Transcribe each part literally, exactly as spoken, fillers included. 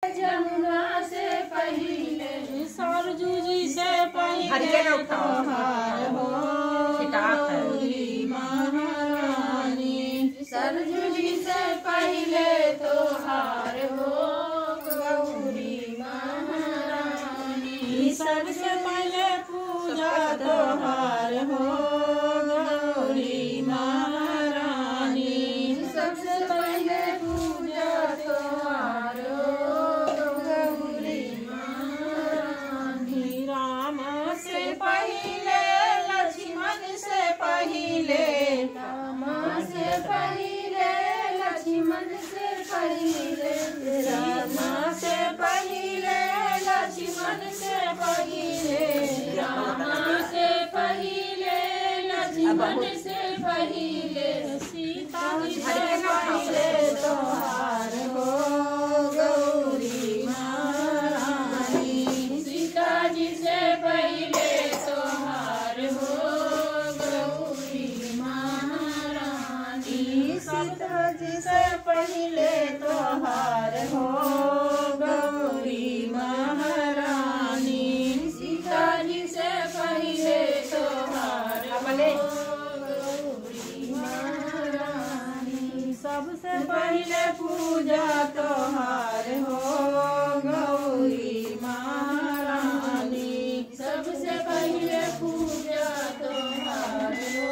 जमुना से पहिले सरजू जी से पहिले तोहार हो गौरी महारानी। सरजू जी से पहिले तोहार हो गौरी महारानी। सबसे पहले पूजा तोहार हो गौरी महारानी। सबसे पहले पूजा तोहार हो गौरी महारानी। राम से पहले लक्ष्मण से पहले राम से पहले लक्ष्मण से पहले राम से पहले लक्ष्मण से पहले राम से पहले लक्ष्मण से पहले सीता जी से पहले तोहार हो गौरी महारानी। सीता जी से पहले तोहार हो गौरी महारानी। सीता जी से पहले तोहार हो गौरी महारानी। सीता जी से पहले तोहार हो गौरी महारानी। सबसे पहले पूजा तोहार हो गौरी महारानी। सबसे पहले पूजा तोहार हो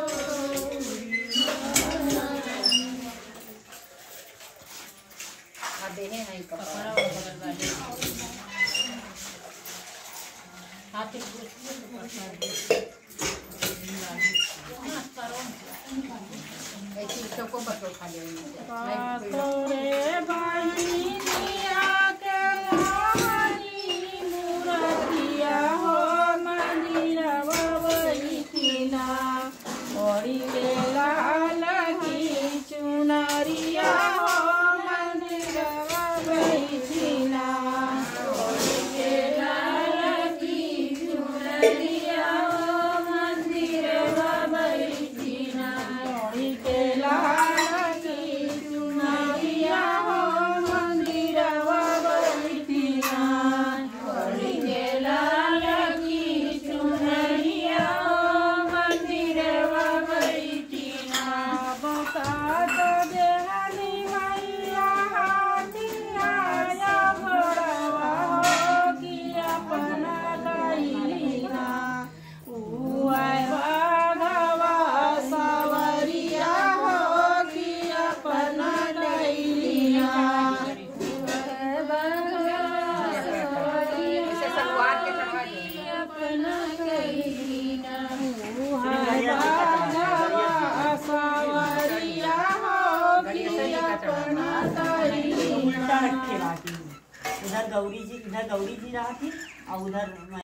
देहे नहीं कपड़ा हाथी को बतो खा ले मूर्तिया हो मंदिर बड़ी लाल की चुनरिया हो मंदिर बैठिना। लाल की चुनरिया हो मंदिर बैठिना। लाल की चुनरिया हो मंदिर बैठिना। लाल की चुनरिया हो मंदिर बैठिना। बता तो देहनी मैया हाथिया घोड़वा हो कि अपना लैलीना। उआय बाघवा सवरिया हो कि अपना लैलीना। अपना लैलीना। उआय बाघवा सवरिया हो कि अपना लैलीना। उधर गौरी जी इधर गौरी जी रहा थी और उधर